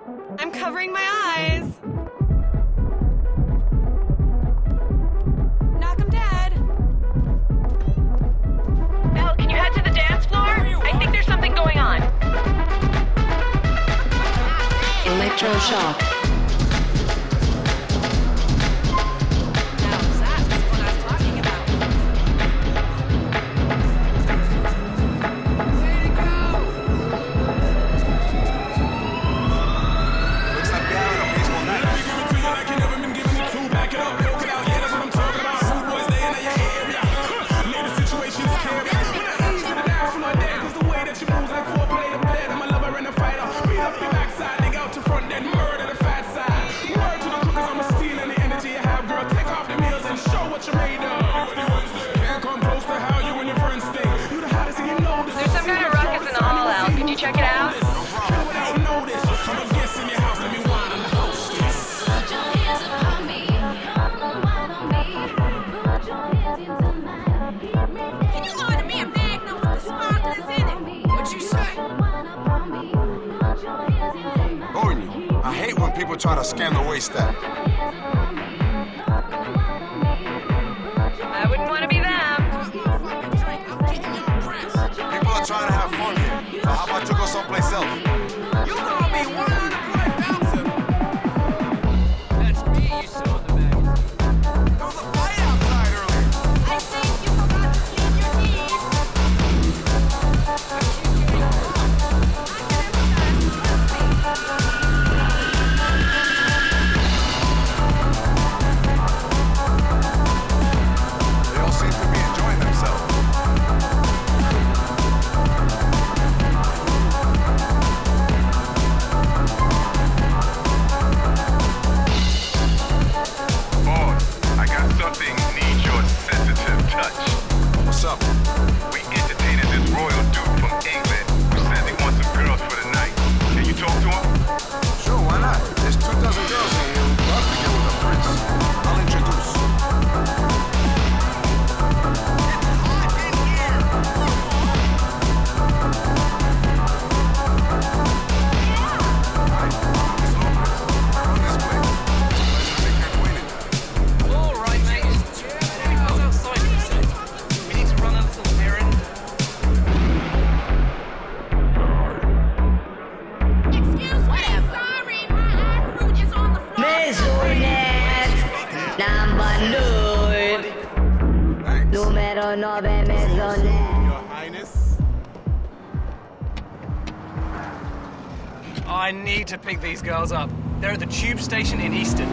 I'm covering my eyes. Knock 'em dead. Mel, can you head to the dance floor? I think there's something going on. Electroshock. Now that's what I was talking about. Way to go! Looks like we're having a peaceful night. There's some kind of ruckus in the hall, Al. Could you check it out? Can you order me a Magnum with the sparklers in it? What'd you say? Courtney, I hate when people try to scam the waiststack. I wouldn't want to be them. People are trying to have fun here. So how about you go someplace else? You call me one on the point bouncer. That's me you saw in the magazine. There was a fight outside earlier. I think you forgot to clean your teeth. They all seem to be enjoying themselves. Boss, I got something needs your sensitive touch. What's up? We entertaining this royal dude from England who says he wants some girls for the night. Can you talk to him? Sure, why not? There's 2 dozen girls in here who'd love to get with the prince. I'll introduce. All right, mate. How's outside for a sec? We need to run a little errand. Excuse me, sorry, my fruit is on the floor. Mesonet number 9. Thanks. Numero 9 Mesonet. Your Highness. I need to pick these girls up. They're at the tube station in Easton.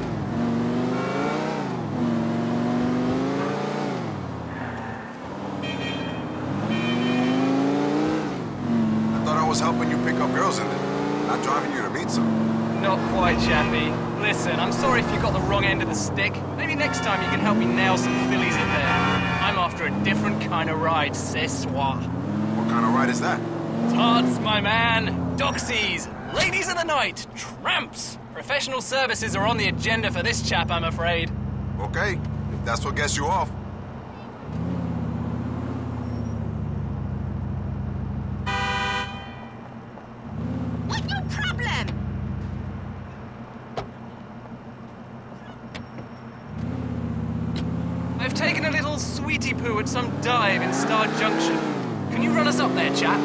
I thought I was helping you pick up girls in there, not driving you to meet some. Not quite, Chappie. Listen, I'm sorry if you got the wrong end of the stick. Maybe next time you can help me nail some fillies in there. I'm after a different kind of ride, c'est soir. What kind of ride is that? Tarts, my man. Doxies. Ladies of the night. Tramps. Professional services are on the agenda for this chap, I'm afraid. Okay, if that's what gets you off. What's your problem? I've taken a little sweetie poo at some dive in Star Junction. Can you run us up there, chap?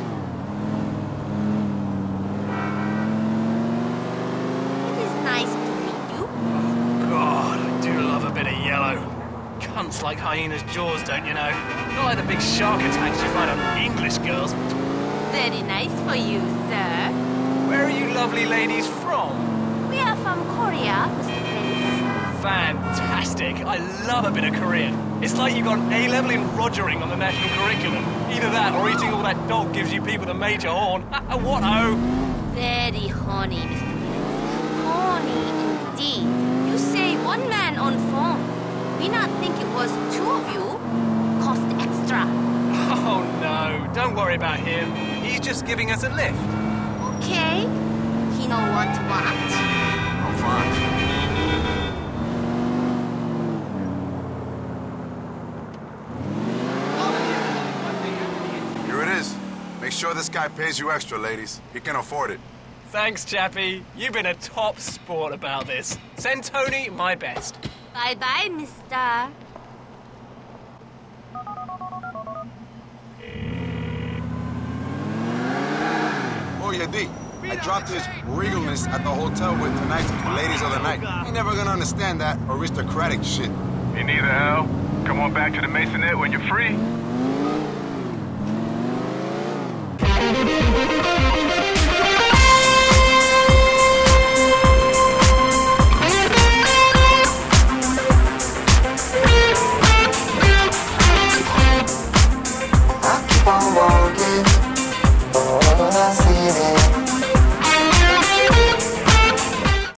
It is nice to meet you. God, I do love a bit of yellow. Cunts like hyenas' jaws, don't you know? Not like the big shark attacks you find on English girls. Very nice for you, sir. Where are you lovely ladies from? We are from Korea, Mr. Prince. Fantastic. I love a bit of Korean. It's like you got A-level in Rogering on the national curriculum. Either that or eating all that dog gives you people the major horn. What ho? Very horny, Mr. Prince. Horny indeed. You say one man on phone. We not think it was 2 of you. Cost extra. Oh no, don't worry about him. He's just giving us a lift. Okay. He know what to want. I'm fine. Here it is. Make sure this guy pays you extra, ladies. He can afford it. Thanks, Chappie. You've been a top sport about this. Send Tony my best. Bye-bye, mister. Oh, yeah, D. I dropped his regalness at the hotel with tonight's ladies of the night. Ain't never gonna understand that aristocratic shit. Me neither, Al. Come on back to the Masonette when you're free.